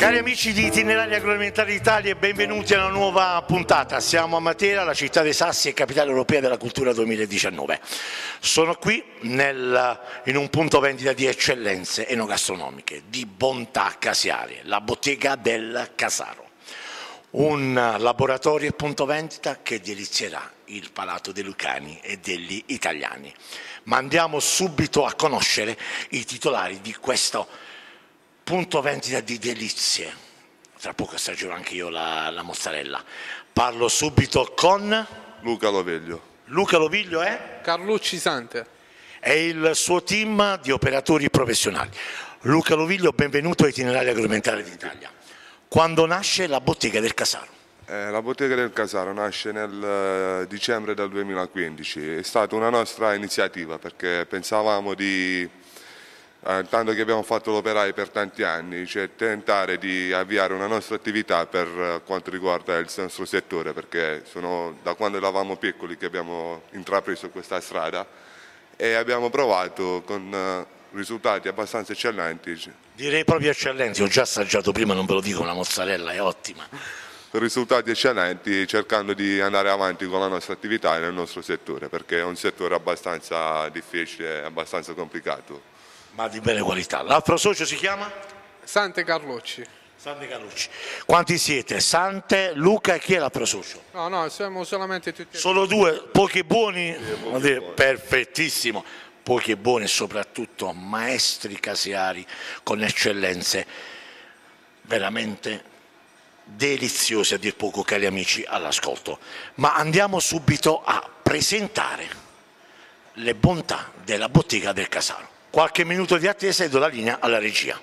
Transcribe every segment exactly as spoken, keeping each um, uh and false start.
Cari amici di Itinerari Agroalimentari d'Italia, benvenuti a una nuova puntata. Siamo a Matera, la città dei Sassi e capitale europea della cultura duemiladiciannove. Sono qui nel, in un punto vendita di eccellenze enogastronomiche, di bontà casearie, la Bottega del Casaro. Un laboratorio e punto vendita che delizierà il palato dei lucani e degli italiani. Ma andiamo subito a conoscere i titolari di questo punto vendita di delizie. Tra poco assaggerò anche io la, la mozzarella. Parlo subito con Luca Loviglio. Luca Loviglio è? Carlucci Sante. È il suo team di operatori professionali. Luca Loviglio, benvenuto a Itinerari Agroalimentari d'Italia. Quando nasce la Bottega del Casaro? Eh, la Bottega del Casaro nasce nel uh, dicembre del duemilaquindici. È stata una nostra iniziativa perché pensavamo di, eh, tanto che abbiamo fatto l'operaio per tanti anni, cioè tentare di avviare una nostra attività per uh, quanto riguarda il nostro settore, perché sono da quando eravamo piccoli che abbiamo intrapreso questa strada e abbiamo provato con uh, risultati abbastanza eccellenti. Direi proprio eccellenti, ho già assaggiato prima, non ve lo dico, la mozzarella è ottima. Risultati eccellenti, cercando di andare avanti con la nostra attività nel nostro settore, perché è un settore abbastanza difficile, abbastanza complicato. Ma di bene qualità. L'altro socio si chiama? Sante Carlucci. Sante Carlucci. Quanti siete? Sante, Luca e chi è l'altro socio? No, no, siamo solamente tutti. Solo due, pochi e buoni? Sì, pochi e buoni. Perfettissimo. Pochi e buoni e soprattutto maestri caseari con eccellenze veramente deliziose a dir poco, cari amici all'ascolto. Ma andiamo subito a presentare le bontà della Bottega del Casaro. Qualche minuto di attesa e do la linea alla regia.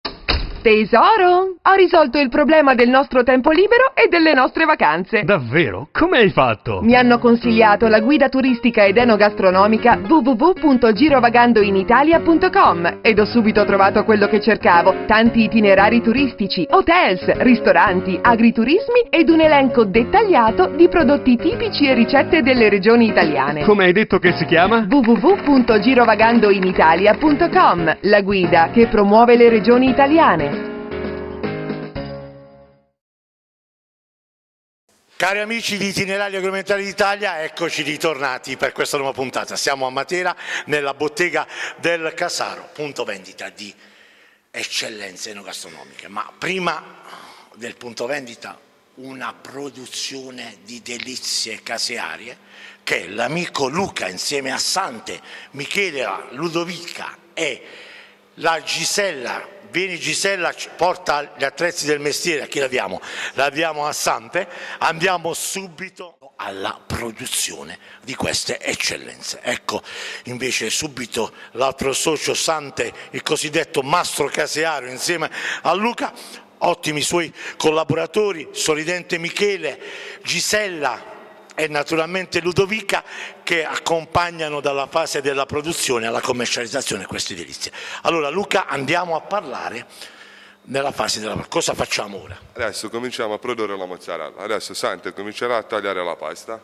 Tesoro, ho risolto il problema del nostro tempo libero e delle nostre vacanze. Davvero? Come hai fatto? Mi hanno consigliato la guida turistica ed enogastronomica w w w punto girovagandoinitalia punto com ed ho subito trovato quello che cercavo: tanti itinerari turistici, hotels, ristoranti, agriturismi ed un elenco dettagliato di prodotti tipici e ricette delle regioni italiane. Come hai detto che si chiama? w w w punto girovagandoinitalia punto com, la guida che promuove le regioni italiane. Cari amici di Itinerari Agroalimentari d'Italia, eccoci ritornati per questa nuova puntata. Siamo a Matera, nella Bottega del Casaro, punto vendita di eccellenze enogastronomiche. Ma prima del punto vendita, una produzione di delizie casearie che l'amico Luca, insieme a Sante, Michele, Ludovica e la Gisella, vieni Gisella, porta gli attrezzi del mestiere, a chi l'abbiamo? L'abbiamo a Sante, andiamo subito alla produzione di queste eccellenze. Ecco invece subito l'altro socio Sante, il cosiddetto mastro caseario insieme a Luca, ottimi suoi collaboratori, sorridente Michele, Gisella e naturalmente Ludovica, che accompagnano dalla fase della produzione alla commercializzazione queste delizie. Allora Luca, andiamo a parlare nella fase della... Cosa facciamo ora? Adesso cominciamo a produrre la mozzarella. Adesso Sante comincerà a tagliare la pasta.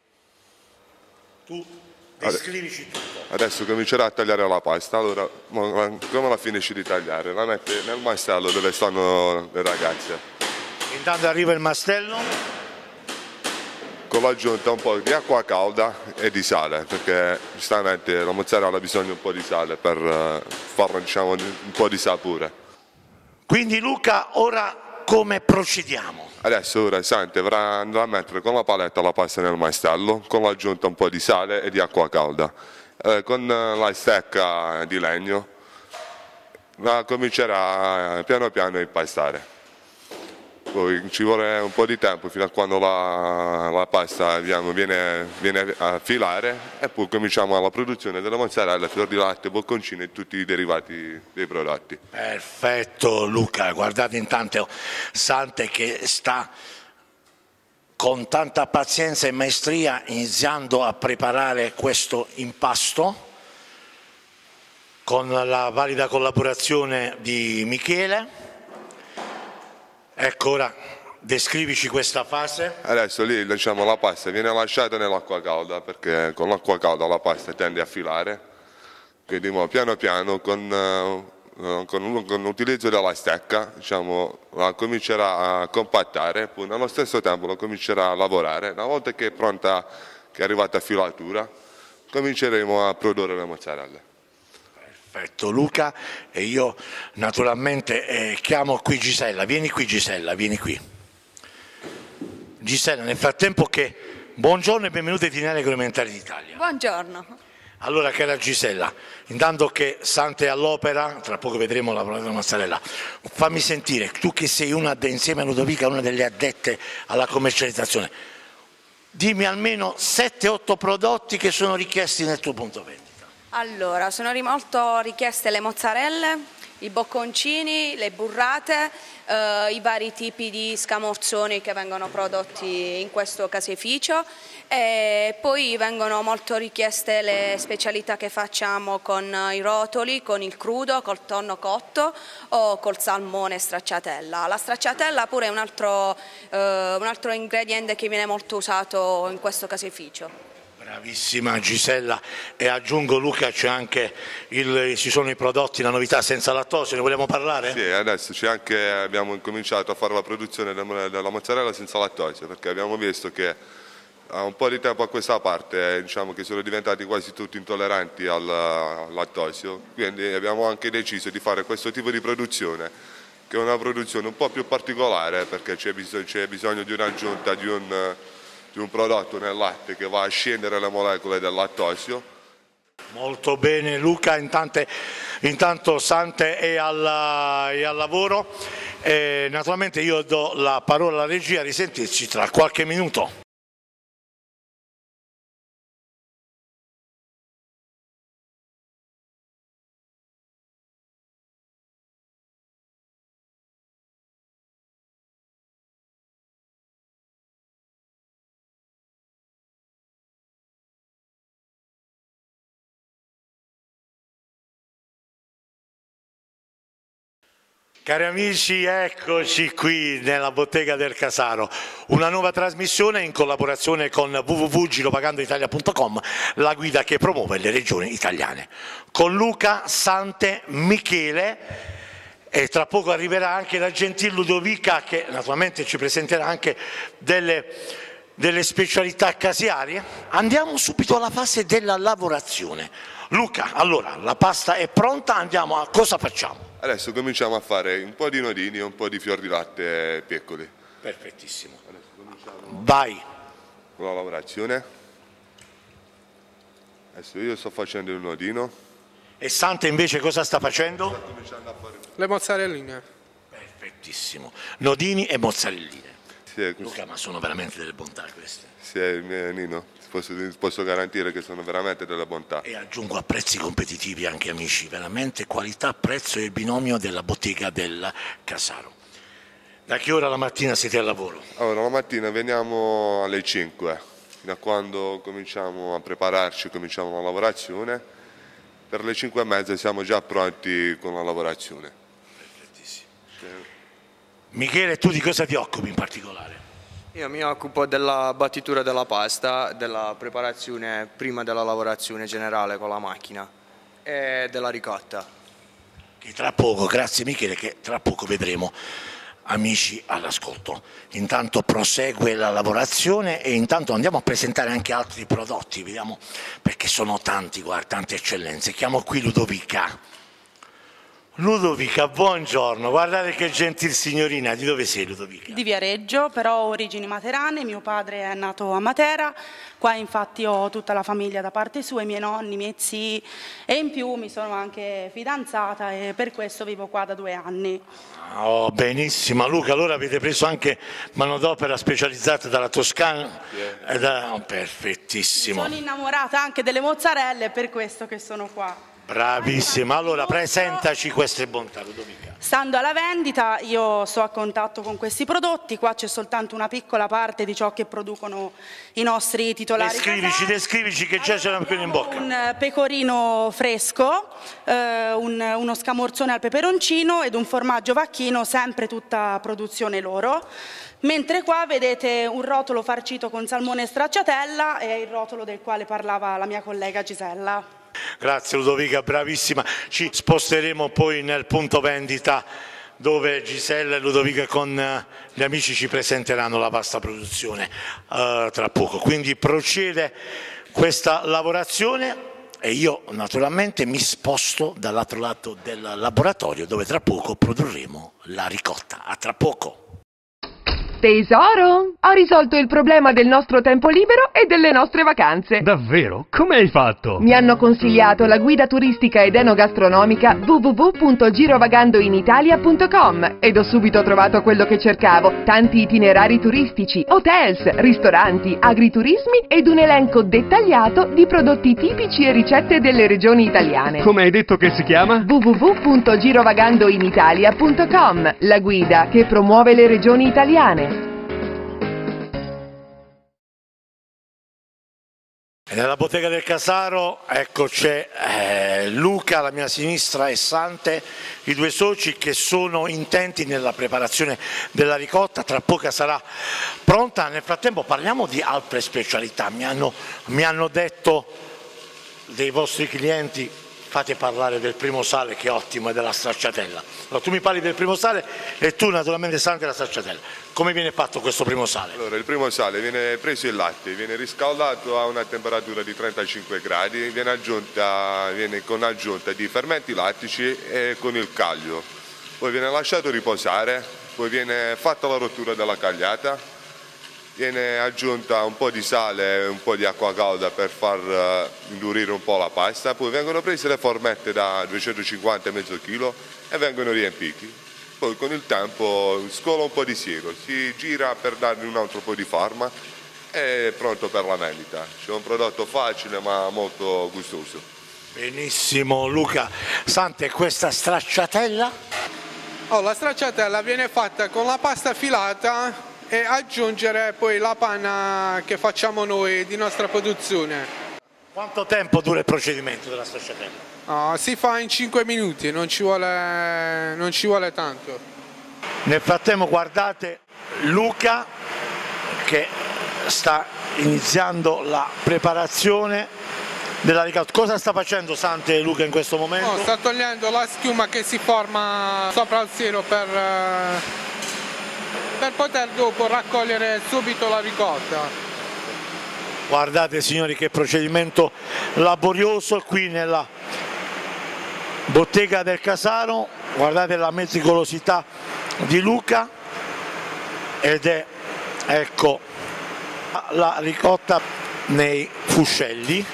Tu descrivici tutto. Adesso comincerà a tagliare la pasta. Allora, come la finisci di tagliare? La mette nel mastello dove stanno le ragazze. Intanto arriva il mastello. Con l'aggiunta un po' di acqua calda e di sale, perché giustamente la mozzarella ha bisogno un po' di sale per farla, diciamo, un po' di sapore. Quindi Luca, ora come procediamo? Adesso ora Sante andrà a mettere con la paletta la pasta nel mastello, con l'aggiunta un po' di sale e di acqua calda. Eh, con la stecca di legno la comincerà piano piano a impastare. Poi ci vuole un po' di tempo fino a quando la, la pasta diciamo, viene, viene a filare e poi cominciamo la produzione della mozzarella, fior di latte, bocconcini e tutti i derivati dei prodotti. Perfetto Luca, guardate intanto Sante che sta con tanta pazienza e maestria iniziando a preparare questo impasto con la valida collaborazione di Michele. Ecco, ora descrivici questa fase. Adesso lì diciamo, la pasta viene lasciata nell'acqua calda perché con l'acqua calda la pasta tende a filare, quindi mo, piano piano con uh, con, con l'utilizzo della stecca, diciamo, la comincerà a compattare, poi nello stesso tempo la comincerà a lavorare. Una volta che è pronta, che è arrivata a filatura, cominceremo a produrre le mozzarelle. Perfetto Luca, e io naturalmente eh, chiamo qui Gisella. Vieni qui Gisella, vieni qui. Gisella, nel frattempo che... Buongiorno e benvenuti ai Itinerari Agroalimentari d'Italia. Buongiorno. Allora, cara Gisella, intanto che Sante è all'opera, tra poco vedremo la parola della mozzarella, fammi sentire, tu che sei una, insieme a Ludovica, una delle addette alla commercializzazione, dimmi almeno sette otto prodotti che sono richiesti nel tuo punto vendita. Allora, sono molto richieste le mozzarelle, i bocconcini, le burrate, eh, i vari tipi di scamorzoni che vengono prodotti in questo caseificio, e poi vengono molto richieste le specialità che facciamo con i rotoli, con il crudo, col tonno cotto o col salmone stracciatella. La stracciatella pure è un altro, eh, un altro ingrediente che viene molto usato in questo caseificio. Bravissima Gisella, e aggiungo Luca, c'è anche il, ci sono i prodotti, la novità senza lattosio, ne vogliamo parlare? Sì, adesso c'è anche, abbiamo cominciato a fare la produzione della mozzarella senza lattosio, perché abbiamo visto che a un po' di tempo a questa parte diciamo che sono diventati quasi tutti intolleranti al, al lattosio, quindi abbiamo anche deciso di fare questo tipo di produzione, che è una produzione un po' più particolare, perché c'è bisogno, c'è bisogno di un'aggiunta di un... di un prodotto nel latte che va a scendere le molecole del lattosio. Molto bene Luca, intanto, intanto Sante è, alla, è al lavoro, e naturalmente io do la parola alla regia, a risentirci tra qualche minuto. Cari amici, eccoci qui nella bottega del Casaro, una nuova trasmissione in collaborazione con w w w punto girovagandoitalia punto com, la guida che promuove le regioni italiane. Con Luca, Sante, Michele, e tra poco arriverà anche la gentil Ludovica che naturalmente ci presenterà anche delle, delle specialità casearie. Andiamo subito alla fase della lavorazione. Luca, allora, la pasta è pronta, andiamo a cosa facciamo? Adesso cominciamo a fare un po' di nodini e un po' di fior di latte piccoli. Perfettissimo. Adesso cominciamo Vai. con la lavorazione. Adesso io sto facendo il nodino. E Sante invece cosa sta facendo? Sto cominciando a fare... Le mozzarelline. Perfettissimo. Nodini e mozzarelline. Sì, Luca, ma sono veramente delle bontà queste. sì, Nino, posso, posso garantire che sono veramente delle bontà. E aggiungo a prezzi competitivi anche amici, veramente qualità, prezzo e il binomio della bottega del Casaro. Da che ora la mattina siete al lavoro? Allora, la mattina veniamo alle cinque, da quando cominciamo a prepararci, cominciamo la lavorazione, per le cinque e mezza siamo già pronti con la lavorazione. Perfettissimo. Sì. Michele, tu di cosa ti occupi in particolare? Io mi occupo della battitura della pasta, della preparazione prima della lavorazione generale con la macchina e della ricotta. Che tra poco, grazie Michele, che tra poco vedremo amici all'ascolto. Intanto prosegue la lavorazione e intanto andiamo a presentare anche altri prodotti, vediamo, perché sono tanti, guarda, tante eccellenze. Chiamo qui Ludovica. Ludovica, buongiorno, guardate che gentil signorina, di dove sei Ludovica? Di Viareggio, però ho origini materane, mio padre è nato a Matera, qua infatti ho tutta la famiglia da parte sua, i miei nonni, i miei zii, e in più mi sono anche fidanzata e per questo vivo qua da due anni. Oh, benissimo, Luca, allora avete preso anche manodopera specializzata dalla Toscana? Yeah. Da... Oh, perfettissimo. Sono innamorata anche delle mozzarelle, è per questo che sono qua. Bravissima, allora presentaci queste bontà Ludovica. Stando alla vendita io sto a contatto con questi prodotti, qua c'è soltanto una piccola parte di ciò che producono i nostri titolari. Descrivici, descrivici che già allora, ce l'hanno in bocca. Un pecorino fresco, eh, un, uno scamorzone al peperoncino ed un formaggio vacchino, sempre tutta produzione loro. Mentre qua vedete un rotolo farcito con salmone e stracciatella e il rotolo del quale parlava la mia collega Gisella. grazie Ludovica, bravissima. Ci sposteremo poi nel punto vendita dove Gisella e Ludovica con gli amici ci presenteranno la vasta produzione uh, tra poco. Quindi procede questa lavorazione e io naturalmente mi sposto dall'altro lato del laboratorio dove tra poco produrremo la ricotta. A tra poco. Tesoro, ho risolto il problema del nostro tempo libero e delle nostre vacanze. Davvero? Come hai fatto? Mi hanno consigliato la guida turistica ed enogastronomica w w w punto girovagandoinitalia punto com ed ho subito trovato quello che cercavo. Tanti itinerari turistici, hotels, ristoranti, agriturismi ed un elenco dettagliato di prodotti tipici e ricette delle regioni italiane. Come hai detto che si chiama? w w w punto girovagandoinitalia punto com, la guida che promuove le regioni italiane. Nella bottega del Casaro, ecco c'è eh, Luca alla mia sinistra e Sante, i due soci che sono intenti nella preparazione della ricotta, tra poco sarà pronta. Nel frattempo parliamo di altre specialità, mi hanno, mi hanno detto dei vostri clienti, fate parlare del primo sale che è ottimo e della stracciatella. Allora, tu mi parli del primo sale e tu naturalmente Sante della stracciatella. Come viene fatto questo primo sale? Allora, il primo sale viene preso il latte, viene riscaldato a una temperatura di trentacinque gradi, viene, aggiunta, viene con aggiunta di fermenti lattici e con il caglio. Poi viene lasciato riposare, poi viene fatta la rottura della cagliata, viene aggiunta un po' di sale e un po' di acqua calda per far uh, indurire un po' la pasta, poi vengono prese le formette da duecentocinquanta mezzo chilo e vengono riempiti. Poi con il tempo scola un po' di siero, si gira per dargli un altro po' di forma e è pronto per la vendita. C'è un prodotto facile ma molto gustoso. Benissimo Luca. Sante, questa stracciatella? Oh, la stracciatella viene fatta con la pasta filata e aggiungere poi la panna che facciamo noi di nostra produzione. Quanto tempo dura il procedimento della stracciatella? Oh, si fa in cinque minuti, non ci vuole, non ci vuole tanto. Nel frattempo guardate Luca che sta iniziando la preparazione della ricotta. Cosa sta facendo Sante e Luca in questo momento? Oh, sta togliendo la schiuma che si forma sopra il siero per, per poter dopo raccogliere subito la ricotta. Guardate signori che procedimento laborioso qui nella bottega del Casaro, guardate la meticolosità di Luca ed è, ecco, la ricotta nei fuscelli.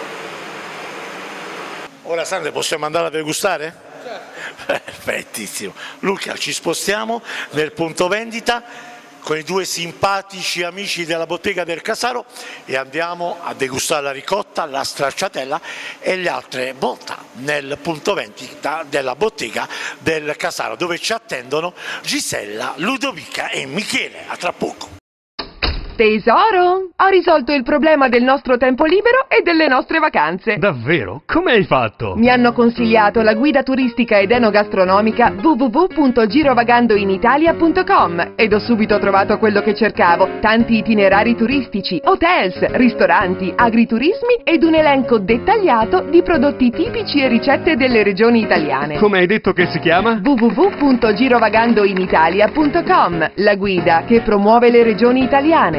Ora Sandra possiamo andare a degustare? Certo. Perfettissimo. Luca, ci spostiamo nel punto vendita con i due simpatici amici della bottega del Casaro e andiamo a degustare la ricotta, la stracciatella e le altre bontà nel punto vendita della bottega del Casaro dove ci attendono Gisella, Ludovica e Michele. A tra poco. Tesoro, ho risolto il problema del nostro tempo libero e delle nostre vacanze. Davvero? Come hai fatto? Mi hanno consigliato la guida turistica ed enogastronomica w w w punto girovagandoinitalia punto com ed ho subito trovato quello che cercavo. Tanti itinerari turistici, hotels, ristoranti, agriturismi ed un elenco dettagliato di prodotti tipici e ricette delle regioni italiane. Come hai detto che si chiama? w w w punto girovagandoinitalia punto com, la guida che promuove le regioni italiane.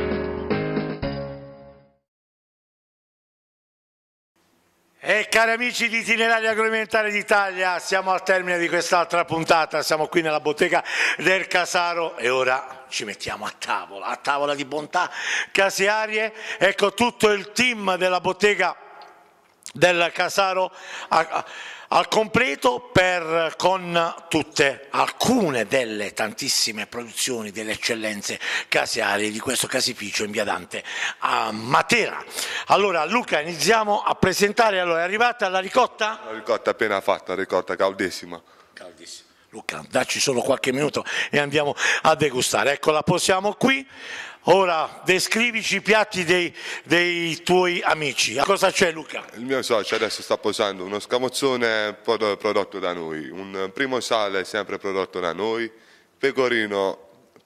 E cari amici di Itinerari Agroalimentari d'Italia, siamo al termine di quest'altra puntata, siamo qui nella bottega del Casaro e ora ci mettiamo a tavola, a tavola di bontà casearie. Ecco tutto il team della bottega del Casaro a, a, al completo per, con tutte, alcune delle tantissime produzioni, delle eccellenze casearie di questo caseificio in via Dante a Matera. Allora Luca, iniziamo a presentare, allora è arrivata la ricotta? La ricotta appena fatta, ricotta caldissima. Caldissima. Luca, dacci solo qualche minuto e andiamo a degustare. Ecco, la posiamo qui. Ora descrivici i piatti dei, dei tuoi amici. Cosa c'è Luca? Il mio socio adesso sta posando uno scamozzone prodotto da noi, un primo sale sempre prodotto da noi, pecorino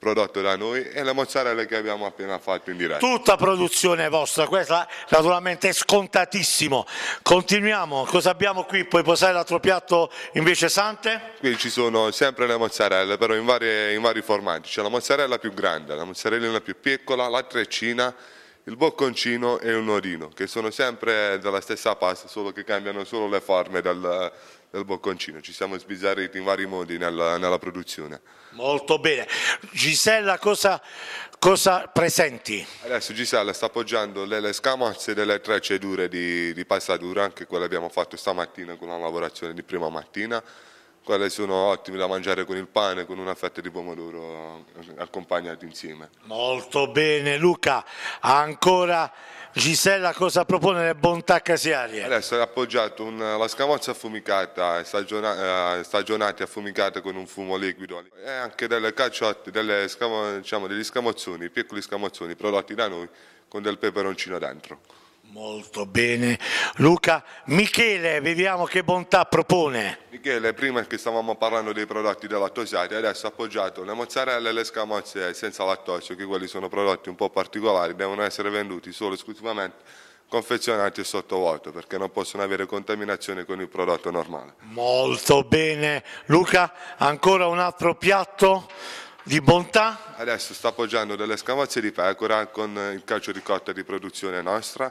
prodotto da noi, e le mozzarelle che abbiamo appena fatto in diretta. Tutta produzione vostra, questa naturalmente è scontatissimo. Continuiamo, cosa abbiamo qui? Puoi posare l'altro piatto invece, Sante? Qui ci sono sempre le mozzarelle, però in, varie, in vari formati. C'è la mozzarella più grande, la mozzarella più piccola, la treccina, il bocconcino e il nodino, che sono sempre della stessa pasta, solo che cambiano solo le forme del, del bocconcino. Ci siamo sbizzarriti in vari modi nella, nella produzione. Molto bene. Gisella, cosa, cosa presenti? Adesso Gisella sta appoggiando le, le scamozze delle trecce dure di, di pasta dura, anche quelle abbiamo fatto stamattina con la lavorazione di prima mattina. Quelle sono ottime da mangiare con il pane, con una fetta di pomodoro accompagnati insieme. Molto bene. Luca, ancora Gisella cosa propone le bontà casearie? Adesso è appoggiato un, la scamozza affumicata, stagiona, eh, stagionate affumicate con un fumo liquido, e anche delle cacciotte, delle scamo, diciamo, degli scamozzoni, piccoli scamozzoni prodotti da noi con del peperoncino dentro. Molto bene. Luca, Michele, vediamo che bontà propone. Michele, prima che stavamo parlando dei prodotti lattosati, adesso ha appoggiato le mozzarelle e le scamozze senza lattosio, che quelli sono prodotti un po' particolari, devono essere venduti solo esclusivamente confezionati e sottovuoto, perché non possono avere contaminazione con il prodotto normale. Molto bene. Luca, ancora un altro piatto di bontà? Adesso sta appoggiando delle scamozze di pecora con il calcio di cotta di produzione nostra.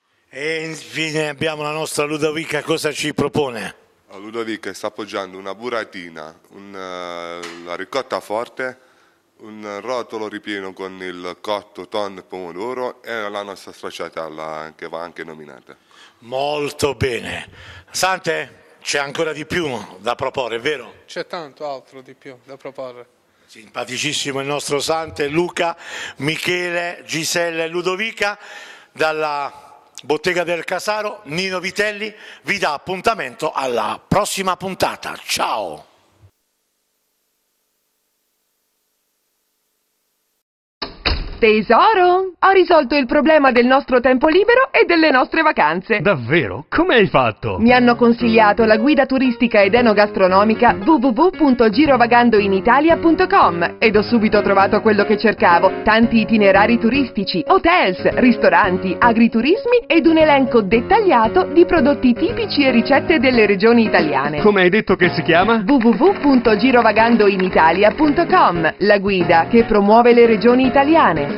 E infine abbiamo la nostra Ludovica, cosa ci propone? La Ludovica sta appoggiando una buratina, una, la ricotta forte, un rotolo ripieno con il cotto, tonno e pomodoro e la nostra stracciatella che va anche nominata. Molto bene. Sante, c'è ancora di più da proporre, vero? C'è tanto altro di più da proporre. Simpaticissimo il nostro Sante, Luca, Michele, Gisella e Ludovica. Dalla Bottega del Casaro, Nino Vitelli vi dà appuntamento alla prossima puntata. Ciao! Tesoro, ho risolto il problema del nostro tempo libero e delle nostre vacanze. Davvero? Come hai fatto? Mi hanno consigliato la guida turistica ed enogastronomica w w w punto girovagandoinitalia punto com ed ho subito trovato quello che cercavo: tanti itinerari turistici, hotels, ristoranti, agriturismi ed un elenco dettagliato di prodotti tipici e ricette delle regioni italiane. Come hai detto che si chiama? w w w punto girovagandoinitalia punto com, la guida che promuove le regioni italiane.